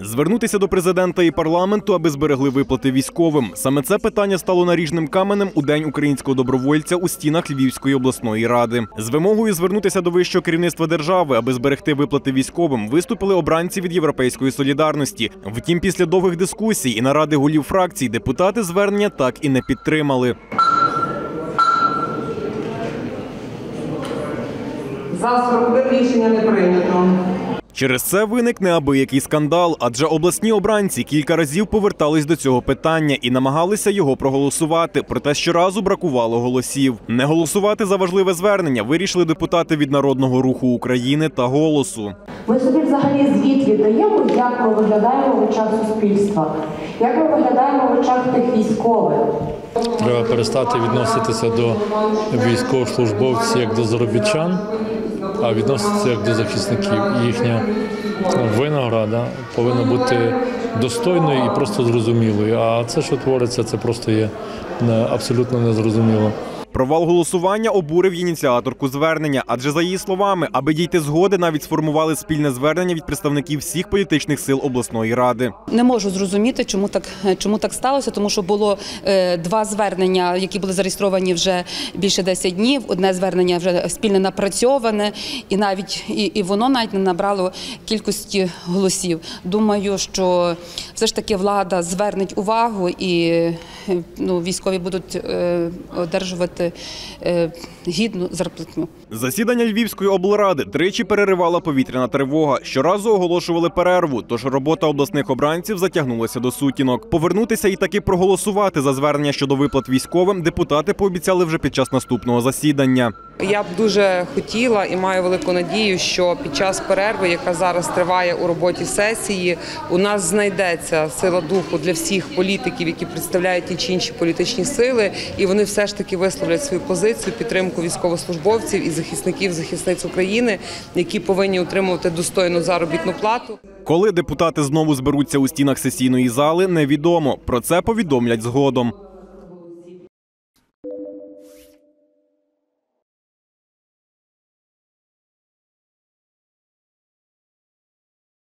Звернутися до президента і парламенту, аби зберегли виплати військовим. Саме це питання стало наріжним каменем у День українського добровольця у стінах Львівської обласної ради. З вимогою звернутися до вищого керівництва держави, аби зберегти виплати військовим, виступили обранці від «Європейської солідарності». Втім, після довгих дискусій і наради голів фракцій депутати звернення так і не підтримали. За 41 рішення не прийнято. Через це виник неабиякий скандал, адже обласні обранці кілька разів повертались до цього питання і намагалися його проголосувати, проте щоразу бракувало голосів. Не голосувати за важливе звернення вирішили депутати від Народного руху України та «Голосу». Ми собі взагалі звіт віддаємо, як ми виглядаємо в очах суспільства, як ми виглядаємо в очах тих військових. Треба перестати відноситися до військовослужбовців як до заробітчан, а відноситися як до захисників. Їхня винагорода повинна бути достойною і просто зрозумілою. А це, що твориться, це просто є абсолютно незрозуміло. Провал голосування обурив ініціаторку звернення, адже за її словами, аби дійти згоди, навіть сформували спільне звернення від представників всіх політичних сил обласної ради. Не можу зрозуміти, чому так сталося, тому що було два звернення, які були зареєстровані вже більше 10 днів. Одне звернення вже спільно напрацьоване, і воно навіть не набрало кількості голосів. Думаю, що все ж таки влада звернеть увагу і військові будуть одержувати гідну зарплатню. Засідання Львівської облради тричі переривала повітряна тривога. Щоразу оголошували перерву, тож робота обласних обранців затягнулася до сутінок. Повернутися і таки проголосувати за звернення щодо виплат військовим депутати пообіцяли вже під час наступного засідання. Я б дуже хотіла і маю велику надію, що під час перерви, яка зараз триває у роботі сесії, у нас знайдеться сила духу для всіх політиків, які представляють ті чи інші політичні сили, і вони все ж таки висловлять свою позицію, підтримку військовослужбовців і захисників, захисниць України, які повинні отримувати достойну заробітну плату. Коли депутати знову зберуться у стінах сесійної зали, невідомо. Про це повідомлять згодом.